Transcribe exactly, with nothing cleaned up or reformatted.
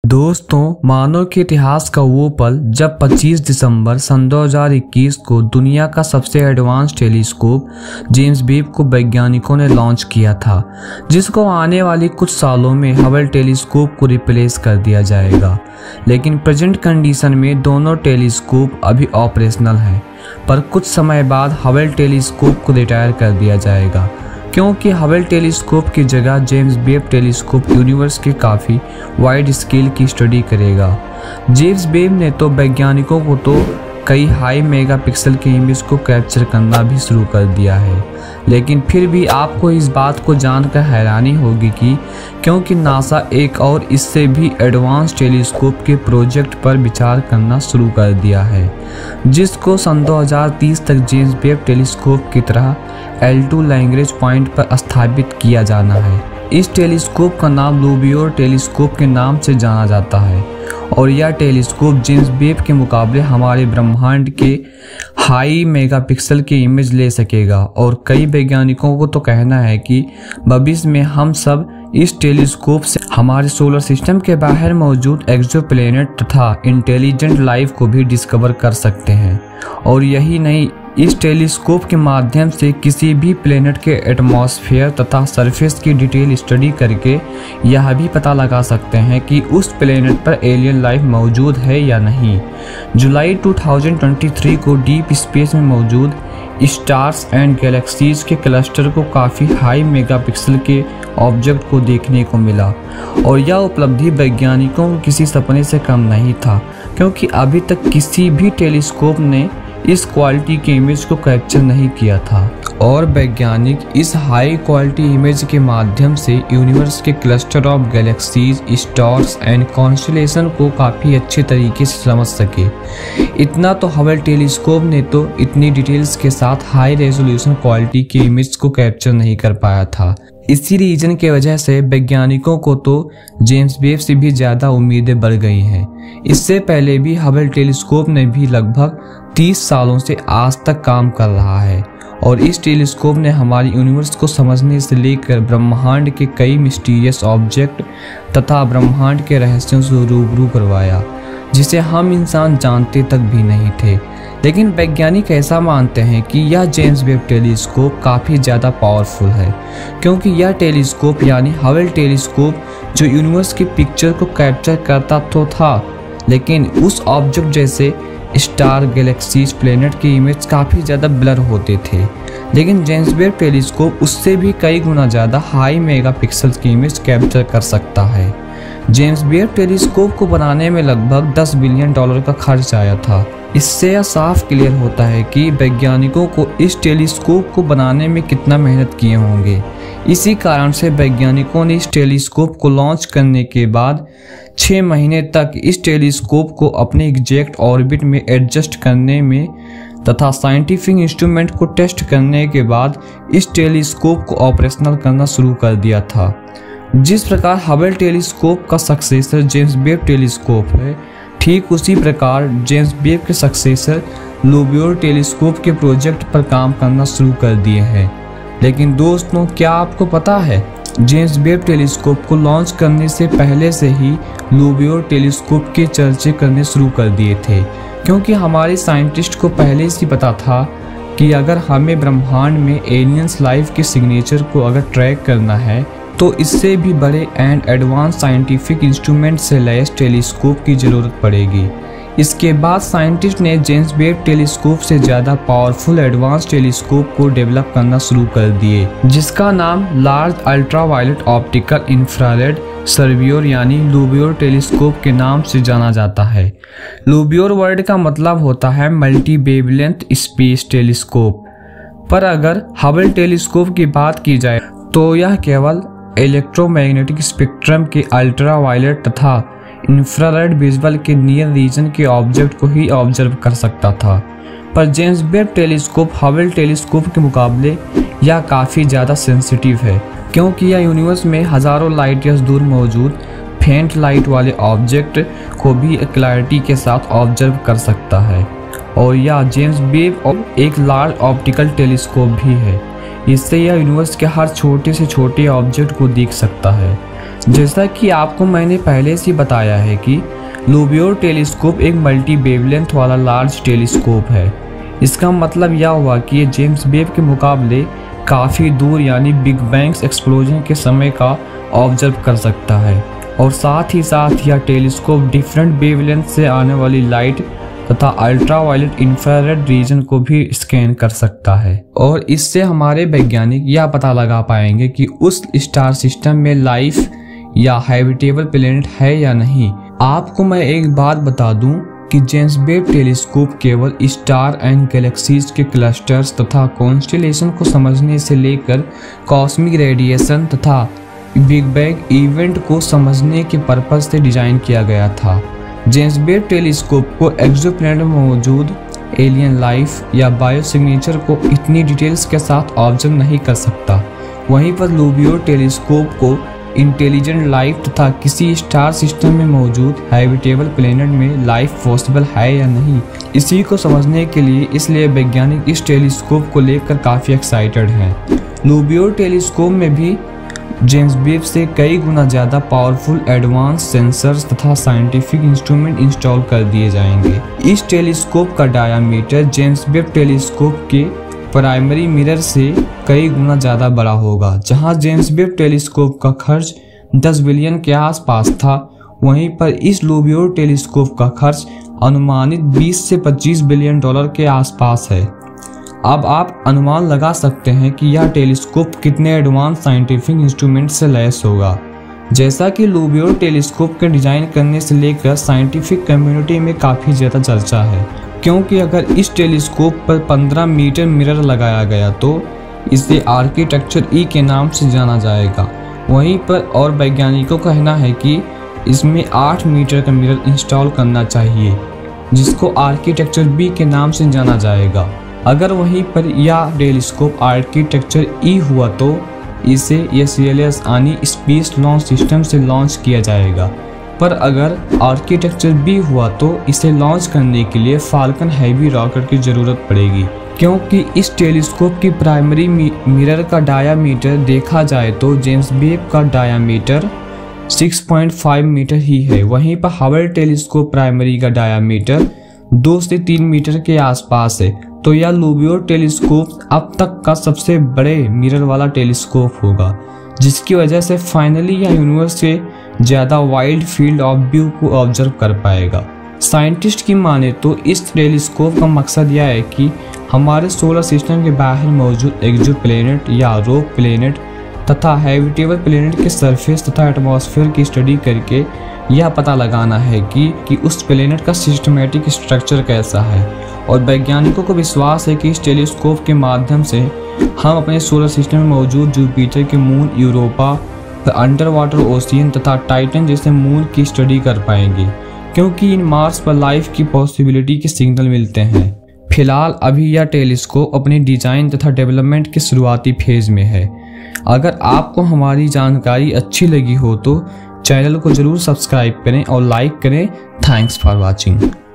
दोस्तों, मानव के इतिहास का वो पल जब पच्चीस दिसंबर सन दो हज़ार इक्कीस को दुनिया का सबसे एडवांस टेलीस्कोप जेम्स वेब को वैज्ञानिकों ने लॉन्च किया था, जिसको आने वाली कुछ सालों में हबल टेलीस्कोप को रिप्लेस कर दिया जाएगा। लेकिन प्रेजेंट कंडीशन में दोनों टेलीस्कोप अभी ऑपरेशनल हैं, पर कुछ समय बाद हबल टेलीस्कोप को रिटायर कर दिया जाएगा, क्योंकि हबल टेलीस्कोप की जगह जेम्स वेब टेलीस्कोप यूनिवर्स के काफ़ी वाइड स्केल की स्टडी करेगा। जेम्स वेब ने तो वैज्ञानिकों को तो कई हाई मेगापिक्सल के इमेज को कैप्चर करना भी शुरू कर दिया है, लेकिन फिर भी आपको इस बात को जानकर हैरानी होगी कि क्योंकि नासा एक और इससे भी एडवांस टेलीस्कोप के प्रोजेक्ट पर विचार करना शुरू कर दिया है, जिसको सन दो हज़ार तीस तक जेम्स वेब टेलीस्कोप की तरह एल टू लैग्रेंज पॉइंट पर स्थापित किया जाना है। इस टेलीस्कोप का नाम लूबियोर टेलीस्कोप के नाम से जाना जाता है और यह टेलीस्कोप जेम्स वेब के मुकाबले हमारे ब्रह्मांड के हाई मेगापिक्सल के इमेज ले सकेगा। और कई वैज्ञानिकों को तो कहना है कि भविष्य में हम सब इस टेलीस्कोप से हमारे सोलर सिस्टम के बाहर मौजूद एक्सोप्लैनेट तथा इंटेलिजेंट लाइफ को भी डिस्कवर कर सकते हैं। और यही नहीं, इस टेलीस्कोप के माध्यम से किसी भी प्लेनेट के एटमॉस्फेयर तथा सरफेस की डिटेल स्टडी करके यह भी पता लगा सकते हैं कि उस प्लेनेट पर एलियन लाइफ मौजूद है या नहीं। जुलाई दो हज़ार तेईस को डीप स्पेस में मौजूद स्टार्स एंड गैलेक्सीज के क्लस्टर को काफ़ी हाई मेगापिक्सल के ऑब्जेक्ट को देखने को मिला, और यह उपलब्धि वैज्ञानिकों को किसी सपने से कम नहीं था, क्योंकि अभी तक किसी भी टेलीस्कोप ने इस क्वालिटी के इमेज को कैप्चर नहीं किया था। और वैज्ञानिक इस हाई क्वालिटी इमेज के माध्यम से यूनिवर्स के cluster of galaxies, stars and constellation को काफ़ी अच्छे तरीके से समझ सके। इतना तो हबल टेलीस्कोप ने तो इतनी डिटेल्स के साथ हाई रेजोल्यूशन क्वालिटी के इमेज को कैप्चर नहीं कर पाया था। इसी रीजन के वजह से वैज्ञानिकों को तो जेम्स वेब से भी ज़्यादा उम्मीदें बढ़ गई हैं। इससे पहले भी हबल टेलीस्कोप ने भी लगभग तीस सालों से आज तक काम कर रहा है, और इस टेलीस्कोप ने हमारी यूनिवर्स को समझने से लेकर ब्रह्मांड के कई मिस्टीरियस ऑब्जेक्ट तथा ब्रह्मांड के रहस्यों से रूबरू करवाया, जिसे हम इंसान जानते तक भी नहीं थे। लेकिन वैज्ञानिक ऐसा मानते हैं कि यह जेम्स वेब टेलीस्कोप काफ़ी ज़्यादा पावरफुल है, क्योंकि यह टेलीस्कोप यानी हबल टेलीस्कोप जो यूनिवर्स की पिक्चर को कैप्चर करता तो था, लेकिन उस ऑब्जेक्ट जैसे स्टार, गैलेक्सीज, प्लेनेट के इमेज काफ़ी ज़्यादा ब्लर होते थे। लेकिन जेम्स वेब टेलीस्कोप उससे भी कई गुना ज़्यादा हाई मेगापिक्सल की इमेज कैप्चर कर सकता है। जेम्स वेब टेलीस्कोप को बनाने में लगभग दस बिलियन डॉलर का खर्च आया था। इससे यह साफ क्लियर होता है कि वैज्ञानिकों को इस टेलीस्कोप को बनाने में कितना मेहनत किए होंगे। इसी कारण से वैज्ञानिकों ने इस टेलीस्कोप को लॉन्च करने के बाद छः महीने तक इस टेलीस्कोप को अपने एग्जैक्ट ऑर्बिट में एडजस्ट करने में तथा साइंटिफिक इंस्ट्रूमेंट को टेस्ट करने के बाद इस टेलीस्कोप को ऑपरेशनल करना शुरू कर दिया था। जिस प्रकार हबल टेलीस्कोप का सक्सेसर जेम्स वेब टेलीस्कोप है, ठीक उसी प्रकार जेम्स वेब के सक्सेसर लूबियोर टेलीस्कोप के प्रोजेक्ट पर काम करना शुरू कर दिए हैं। लेकिन दोस्तों, क्या आपको पता है, जेम्स वेब टेलीस्कोप को लॉन्च करने से पहले से ही लूबियोर टेलीस्कोप के चर्चे करने शुरू कर दिए थे, क्योंकि हमारे साइंटिस्ट को पहले से पता था कि अगर हमें ब्रह्मांड में एलियंस लाइफ के सिग्नेचर को अगर ट्रैक करना है तो इससे भी बड़े एंड एडवांस साइंटिफिक इंस्ट्रूमेंट से लैस टेलीस्कोप की ज़रूरत पड़ेगी। इसके बाद साइंटिस्ट ने जेम्स वेब टेलीस्कोप से ज़्यादा पावरफुल एडवांस टेलीस्कोप को डेवलप करना शुरू कर दिए, जिसका नाम large ultraviolet optical infrared surveyor यानी लूबियोर टेलीस्कोप के नाम से जाना जाता है। लूबियोर वर्ड का मतलब होता है मल्टी वेवलेंथ स्पेस टेलीस्कोप। पर अगर हबल टेलीस्कोप की बात की जाए तो यह केवल इलेक्ट्रोमैग्नेटिक स्पेक्ट्रम के अल्ट्रावायलेट तथा इंफ्रारेड विजुअल के नियर रीजन के ऑब्जेक्ट को ही ऑब्जर्व कर सकता था। पर James Webb telescope Hubble telescope के मुकाबले यह काफ़ी ज़्यादा सेंसिटिव है, क्योंकि यह यूनिवर्स में हज़ारों लाइट ईयर्स दूर मौजूद फेंट लाइट वाले ऑब्जेक्ट को भी क्लैरिटी के साथ ऑब्जर्व कर सकता है। और यह जेम्स वेब एक लार्ज ऑप्टिकल टेलीस्कोप भी है। इससे यह यूनिवर्स के हर छोटे से छोटे ऑब्जेक्ट को देख सकता है। जैसा कि आपको मैंने पहले से बताया है कि लोबियोर टेलीस्कोप एक मल्टी वेवलेंथ वाला लार्ज टेलीस्कोप है। इसका मतलब यह हुआ कि ये जेम्स वेब के मुकाबले काफ़ी दूर यानी बिग बैंग एक्सप्लोजन के समय का ऑब्जर्व कर सकता है, और साथ ही साथ यह टेलीस्कोप डिफरेंट वेवलेंथ से आने वाली लाइट तथा अल्ट्रावायलेट इंफ्रारेड रीजन को भी स्कैन कर सकता है। और इससे हमारे वैज्ञानिक यह पता लगा पाएंगे कि उस स्टार सिस्टम में लाइफ या हैबिटेबल प्लेनेट है या नहीं। आपको मैं एक बात बता दूं कि जेम्स वेब टेलीस्कोप केवल स्टार एंड गैलेक्सीज के क्लस्टर्स तथा कॉन्स्टेलेशन को समझने से लेकर कॉस्मिक रेडिएशन तथा बिग बैंग इवेंट को समझने के पर्पज से डिजाइन किया गया था। जेम्स वेब टेलीस्कोप को एक्सोप्लैनेट में मौजूद एलियन लाइफ या बायो सिग्नेचर को इतनी डिटेल्स के साथ ऑब्जर्व नहीं कर सकता। वहीं पर लोबियोर टेलीस्कोप को इंटेलिजेंट लाइफ तथा किसी स्टार सिस्टम में मौजूद हैबिटेबल प्लेनेट में लाइफ पॉसिबल है या नहीं, इसी को समझने के लिए इसलिए वैज्ञानिक इस टेलीस्कोप को लेकर काफ़ी एक्साइटेड हैं। लोबियोर टेलीस्कोप में भी जेम्स वेब से कई गुना ज़्यादा पावरफुल एडवांस सेंसर्स तथा साइंटिफिक इंस्ट्रूमेंट इंस्टॉल कर दिए जाएंगे। इस टेलीस्कोप का डायामीटर जेम्स वेब टेलीस्कोप के प्राइमरी मिरर से कई गुना ज़्यादा बड़ा होगा। जहां जेम्स वेब टेलीस्कोप का खर्च दस बिलियन के आसपास था, वहीं पर इस लोबियोर टेलीस्कोप का खर्च अनुमानित बीस से पच्चीस बिलियन डॉलर के आसपास है। अब आप अनुमान लगा सकते हैं कि यह टेलीस्कोप कितने एडवांस साइंटिफिक इंस्ट्रूमेंट से लैस होगा। जैसा कि लोबियोर टेलीस्कोप के डिज़ाइन करने से लेकर साइंटिफिक कम्युनिटी में काफ़ी ज़्यादा चर्चा है, क्योंकि अगर इस टेलीस्कोप पर पंद्रह मीटर मिरर लगाया गया तो इसे आर्किटेक्चर ई के नाम से जाना जाएगा। वहीं पर और वैज्ञानिकों का कहना है कि इसमें आठ मीटर का मिरर इंस्टॉल करना चाहिए, जिसको आर्किटेक्चर बी के नाम से जाना जाएगा। अगर वहीं पर यह टेलीस्कोप आर्किटेक्चर ई हुआ तो इसे एस एल एस यानी स्पेस लॉन्च सिस्टम से लॉन्च किया जाएगा, पर अगर आर्किटेक्चर बी हुआ तो इसे लॉन्च करने के लिए फाल्कन हैवी रॉकेट की ज़रूरत पड़ेगी। क्योंकि इस टेलीस्कोप की प्राइमरी मिरर का डायामीटर देखा जाए तो जेम्स वेब का डायामीटर छह पॉइंट पाँच मीटर ही है। वहीं पर हबल टेलीस्कोप प्राइमरी का डायामीटर दो से तीन मीटर के आसपास है। तो यह लोबियोर टेलीस्कोप अब तक का सबसे बड़े मिरर वाला टेलीस्कोप होगा, जिसकी वजह से फाइनली यह यूनिवर्स से ज़्यादा वाइड फील्ड ऑफ व्यू को ऑब्जर्व कर पाएगा। साइंटिस्ट की माने तो इस टेलीस्कोप का मकसद यह है कि हमारे सोलर सिस्टम के बाहर मौजूद एक्सो प्लेनेट या रोक प्लेनेट तथा हैबिटेबल प्लेनेट के सरफेस तथा एटमॉस्फेयर की स्टडी करके यह पता लगाना है कि, कि उस प्लेनेट का सिस्टमेटिक स्ट्रक्चर कैसा है। और वैज्ञानिकों को विश्वास है कि इस टेलीस्कोप के माध्यम से हम अपने सोलर सिस्टम में मौजूद जुपिटर के moon, Europa, under water ocean तथा टाइटन जैसे मून की स्टडी कर पाएंगे, क्योंकि इन मार्स पर लाइफ की पॉसिबिलिटी के सिग्नल मिलते हैं। फिलहाल अभी यह टेलीस्कोप अपनी डिजाइन तथा डेवलपमेंट के शुरुआती फेज में है। अगर आपको हमारी जानकारी अच्छी लगी हो तो चैनल को जरूर सब्सक्राइब करें और लाइक करें। Thanks for watching.